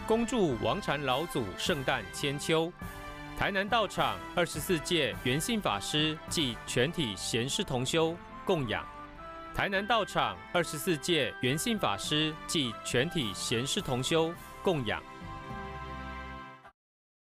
恭祝王禅老祖圣诞千秋。台南道场24届圆信法师暨全体贤士同修供养。台南道场24届圆信法师暨全体贤士同修供养。